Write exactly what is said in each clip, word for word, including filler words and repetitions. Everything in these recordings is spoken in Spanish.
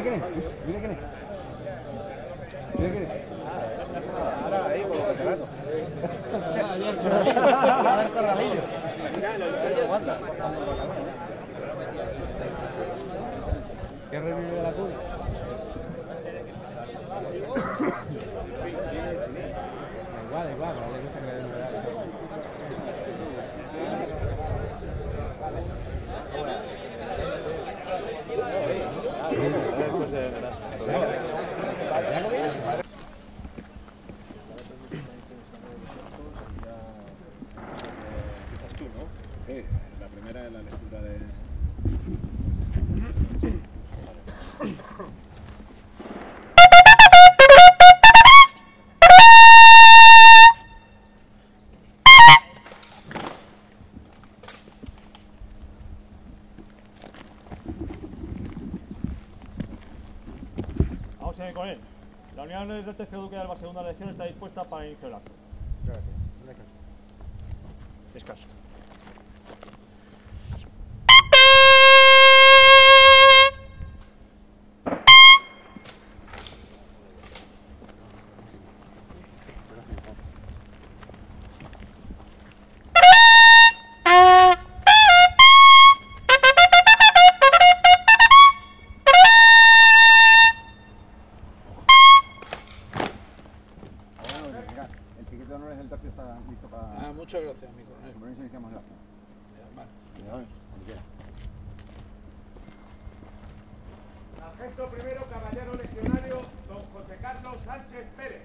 quién es. Mira quién es. Mira quién es. Ahora ahí por los veteranos. Ahora el corralillo. ¿Qué revive la cuna? Igual, igual, pero le gusta que le den medalla. Quizás tú, ¿no? Sí, la primera es la lectura de... Vamos a ir con él. La unidad del tercer duque de Alba, segunda legión, está dispuesta para el inicio del acto. Gracias. Descanso. El chiquito de honores del tercio está listo para... Ah, muchas gracias, mi coronel. Por eso iniciamos el acto. Vale. Cuidado, cuando quiera. Sargento primero, caballero legionario, don José Carlos Sánchez Pérez.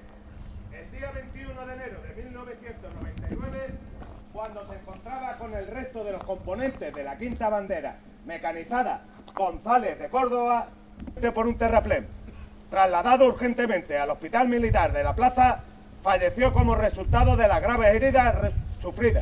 El día veintiuno de enero de mil novecientos noventa y nueve, cuando se encontraba con el resto de los componentes de la quinta bandera mecanizada González de Córdoba, por un terraplén. Trasladado urgentemente al hospital militar de la plaza, falleció como resultado de las graves heridas sufridas.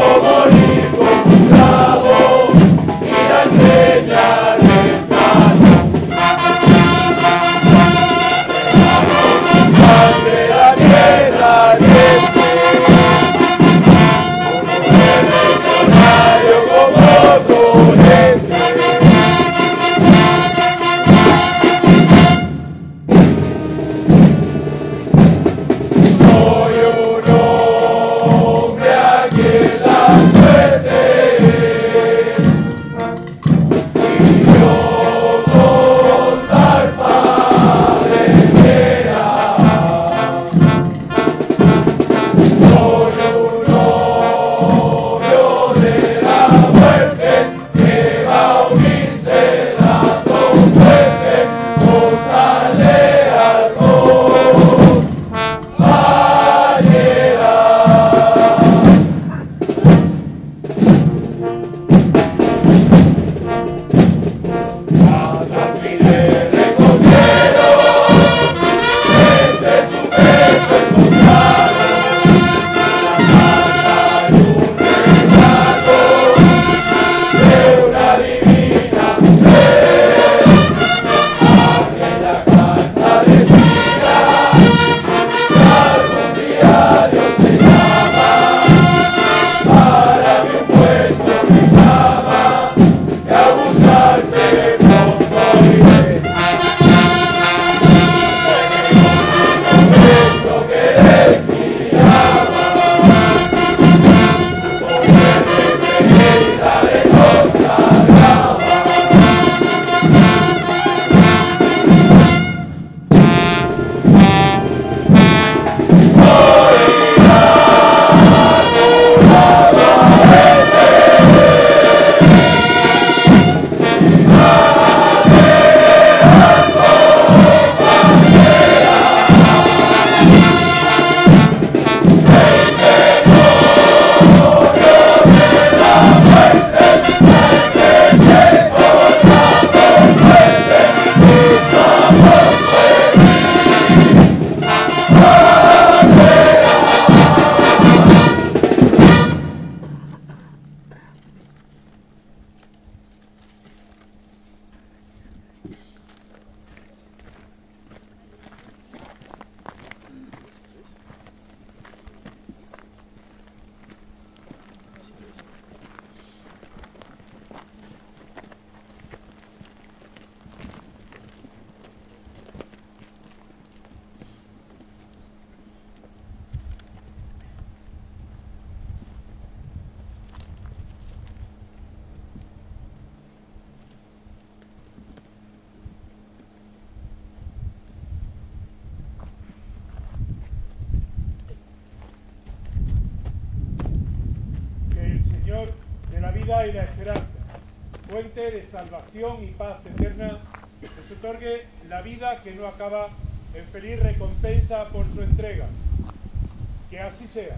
Morir con un bravo y la enseñar a vida y la esperanza, fuente de salvación y paz eterna, nos otorgue la vida que no acaba en feliz recompensa por su entrega. Que así sea.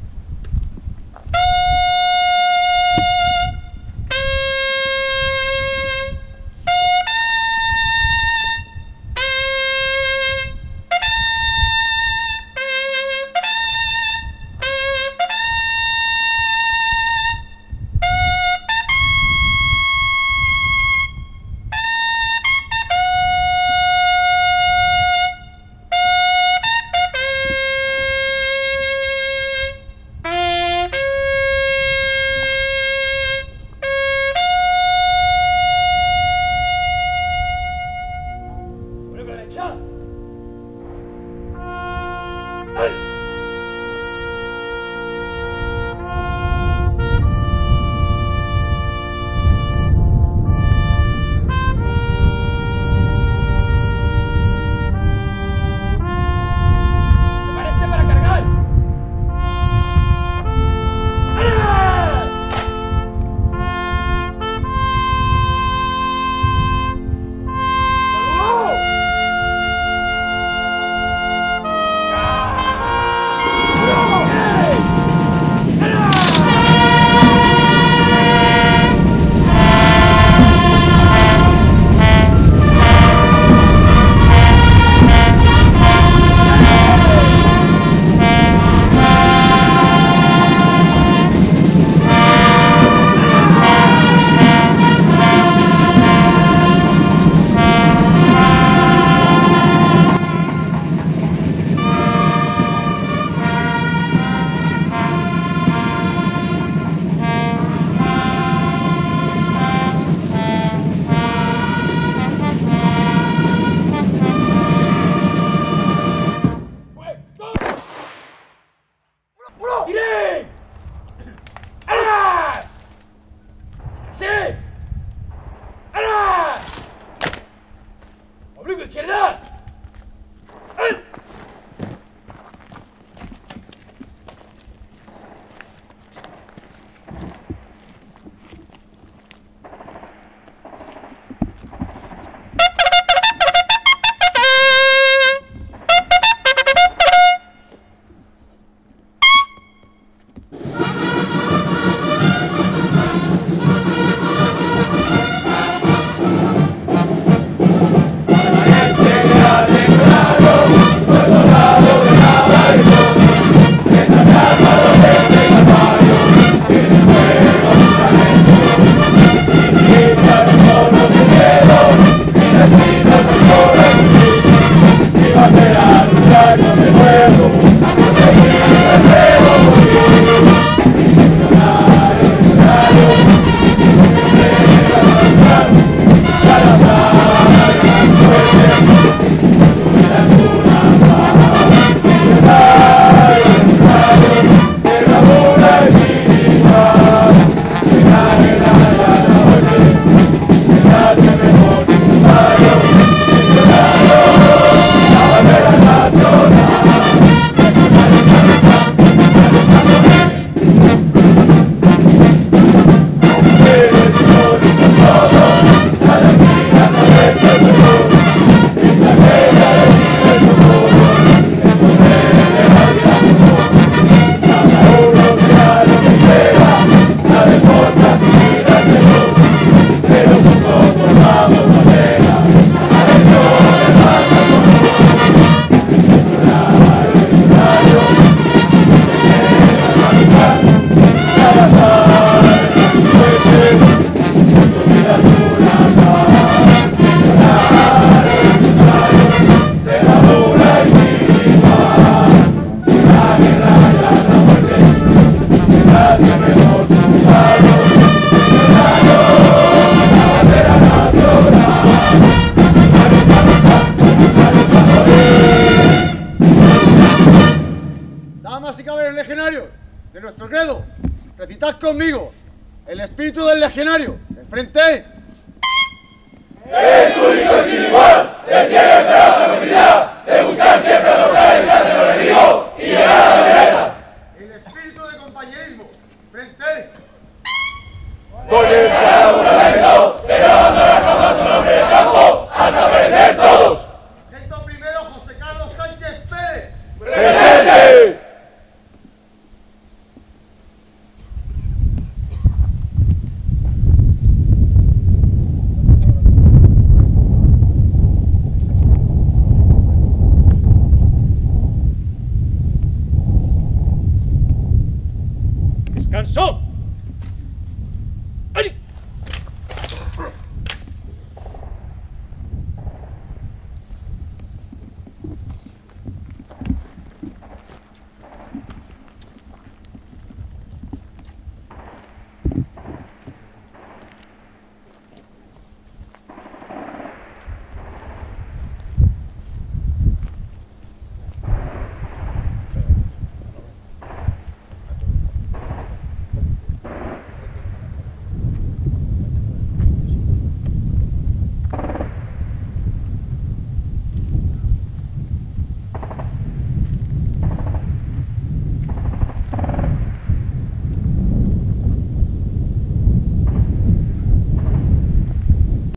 Recitad conmigo el espíritu del legionario. De frente. ¡Jesucristo!